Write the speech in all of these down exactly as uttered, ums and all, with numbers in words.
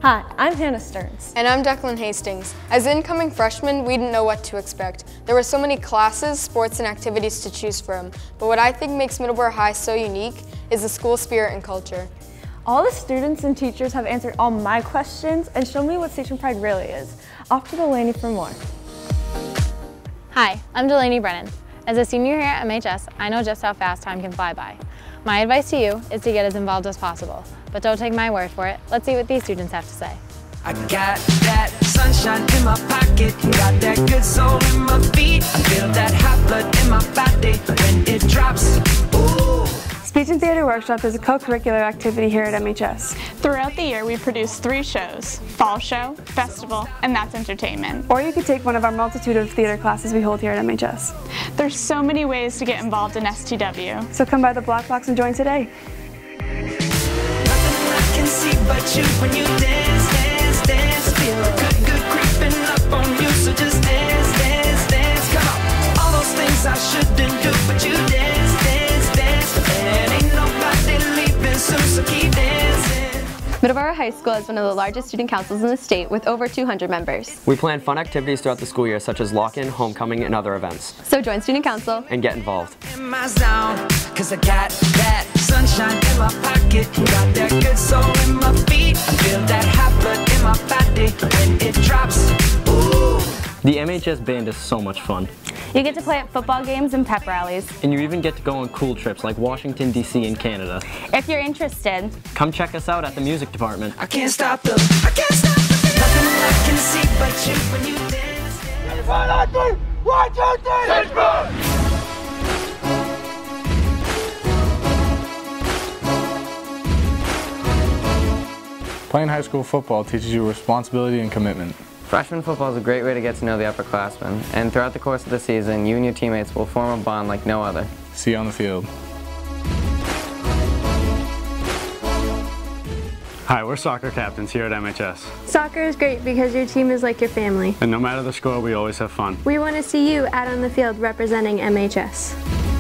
Hi, I'm Hannah Stearns. And I'm Declan Hastings. As incoming freshmen, we didn't know what to expect. There were so many classes, sports, and activities to choose from. But what I think makes Middleborough High so unique is the school spirit and culture. All the students and teachers have answered all my questions and shown me what Station Pride really is. Off to Delaney for more. Hi, I'm Delaney Brennan. As a senior here at M H S, I know just how fast time can fly by. My advice to you is to get as involved as possible. But don't take my word for it. Let's see what these students have to say. I got that sunshine in my pocket, got that good soul in my feet. I feel that hot blood in my body when it drops. Ooh. Speech and Theater Workshop is a co-curricular activity here at M H S. Throughout the year, we produce three shows: Fall Show, Festival, and That's Entertainment. Or you could take one of our multitude of theater classes we hold here at M H S. There's so many ways to get involved in S T W. So come by the Black Box and join today. Can see but you when you dance, dance, dance. Feel good, good creeping up on you. So just dance, dance, dance. Come on, all those things I shouldn't do, but you dance, dance, dance. And ain't nobody leaving soon, so keep dancing. Middleborough High School is one of the largest student councils in the state with over two hundred members. We plan fun activities throughout the school year such as lock-in, homecoming, and other events. So join student council and get involved. In my zone, cause I got that sunshine in my pocket, got that good soul in my feet. I feel that hot blood in my body when it drops. Ooh. The M H S band is so much fun. You get to play at football games and pep rallies. And you even get to go on cool trips like Washington, D C and Canada. If you're interested, come check us out at the music department. I can't stop the, I can't stop the, nothing I can see but you when you dance. One, two, three, one, two, three, Stage Pride! Playing high school football teaches you responsibility and commitment. Freshman football is a great way to get to know the upperclassmen, and throughout the course of the season, you and your teammates will form a bond like no other. See you on the field. Hi, we're soccer captains here at M H S. Soccer is great because your team is like your family. And no matter the score, we always have fun. We want to see you out on the field representing M H S.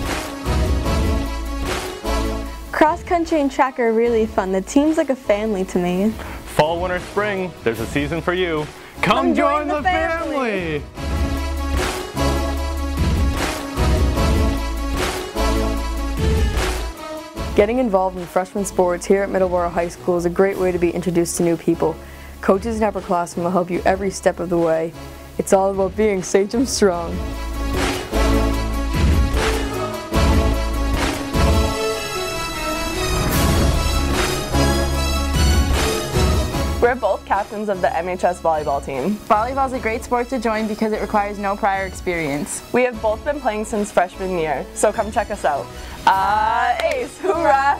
Cross country and track are really fun. The team's like a family to me. Fall, winter, spring, there's a season for you. Come, Come join, join the, the family. family. Getting involved in freshman sports here at Middleborough High School is a great way to be introduced to new people. Coaches and upperclassmen will help you every step of the way. It's all about being Sachem strong. We're both captains of the M H S volleyball team. Volleyball is a great sport to join because it requires no prior experience. We have both been playing since freshman year, so come check us out. Ah, uh, Ace, hoorah!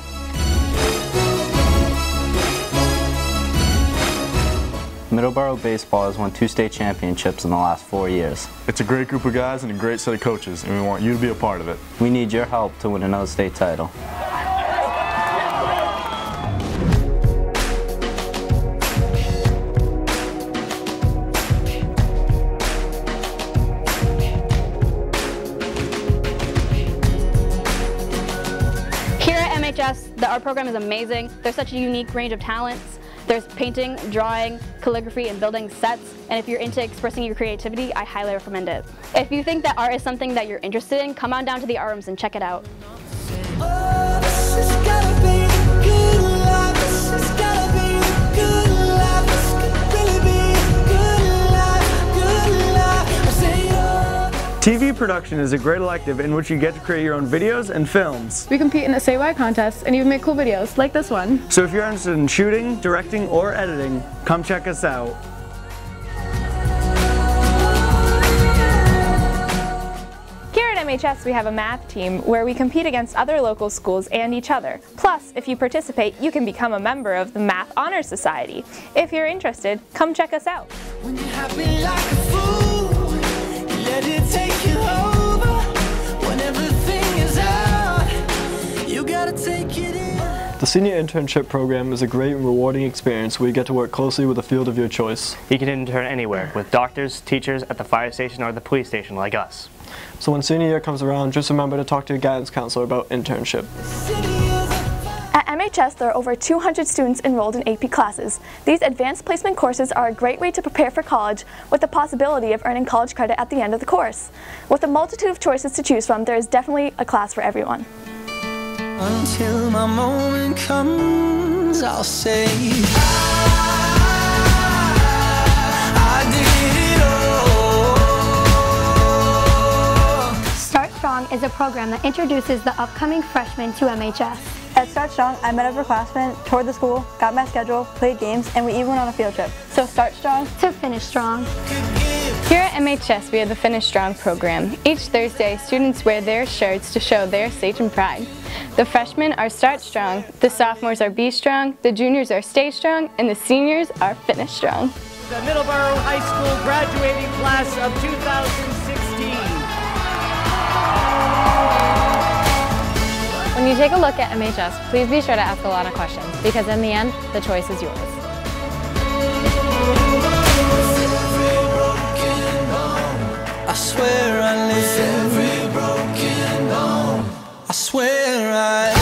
Middleborough baseball has won two state championships in the last four years. It's a great group of guys and a great set of coaches, and we want you to be a part of it. We need your help to win another state title. the art program is amazing. There's such a unique range of talents. There's painting, drawing, calligraphy, and building sets. And if you're into expressing your creativity, I highly recommend it. If you think that art is something that you're interested in, come on down to the art rooms and check it out. T V production is a great elective in which you get to create your own videos and films. We compete in a Say Why contest and even make cool videos like this one. So if you're interested in shooting, directing, or editing, come check us out. Here at M H S we have a math team where we compete against other local schools and each other. Plus, if you participate, you can become a member of the Math Honor Society. If you're interested, come check us out. When you have me like a fool, let it take you over. When everything is out, you gotta take it in. The senior internship program is a great and rewarding experience where you get to work closely with a field of your choice. You can intern anywhere with doctors, teachers at the fire station or the police station like us. So when senior year comes around, just remember to talk to your guidance counselor about internship. At M H S, there are over two hundred students enrolled in A P classes. These advanced placement courses are a great way to prepare for college with the possibility of earning college credit at the end of the course. With a multitude of choices to choose from, there is definitely a class for everyone. Until my moment comes, I'll say Start Strong is a program that introduces the upcoming freshmen to M H S. At Start Strong, I met upperclassmen, toured the school, got my schedule, played games, and we even went on a field trip. So start strong to finish strong. Here at M H S, we have the Finish Strong program. Each Thursday, students wear their shirts to show their Sachem pride. The freshmen are Start Strong, the sophomores are Be Strong, the juniors are Stay Strong, and the seniors are Finish Strong. The Middleborough High School graduating class of two thousand sixteen. When you take a look at M H S, please be sure to ask a lot of questions, because in the end, the choice is yours. I swear I live every broken bone. I swear I